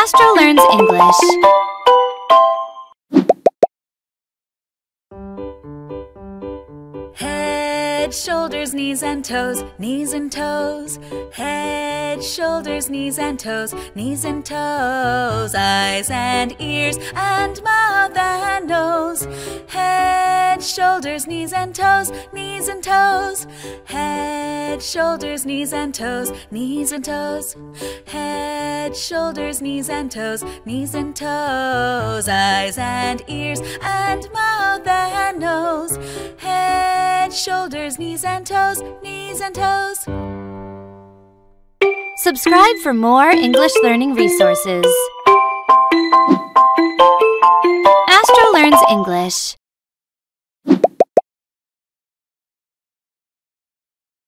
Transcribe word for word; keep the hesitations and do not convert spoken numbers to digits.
Astro Learns English. Head, shoulders, knees and toes, knees and toes. Head, shoulders, knees and toes, knees and toes. Eyes and ears and mouth and nose. Head, shoulders, knees and toes, knees and toes. Head, shoulders, knees and toes, knees and toes. Head, shoulders, knees and toes, knees and toes. Eyes and ears and mouth and nose. Head, shoulders, knees and toes, knees and toes. Subscribe for more English learning resources. Astro Learns English.